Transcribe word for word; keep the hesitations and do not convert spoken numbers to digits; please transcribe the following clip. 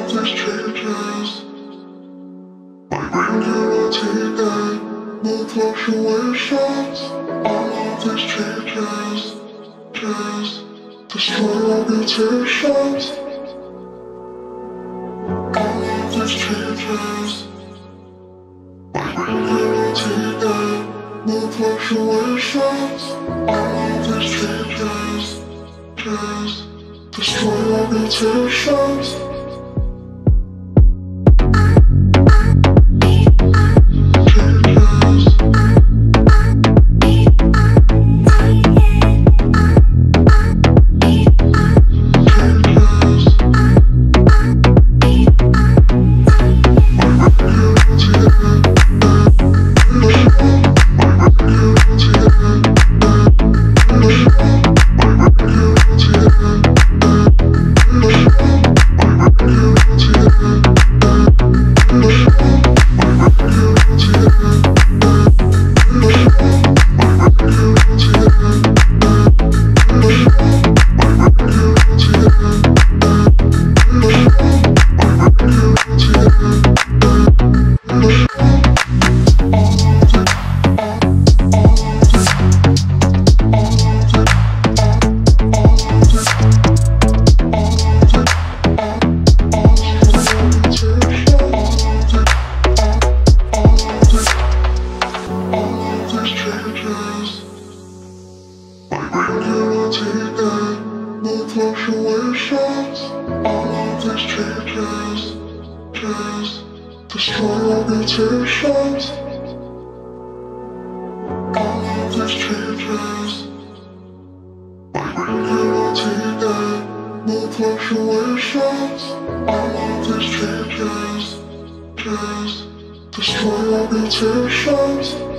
these changes. My regularity, no fluctuations. All of these changes, changes, destroy reputations. All of these changes. My regularity, no fluctuations. All of these changes, changes, destroy reputations. No fluctuations, all of these changes, changes, destroy reputations. All of these changes, my regularity, no fluctuations. All of these changes, changes, destroy reputations.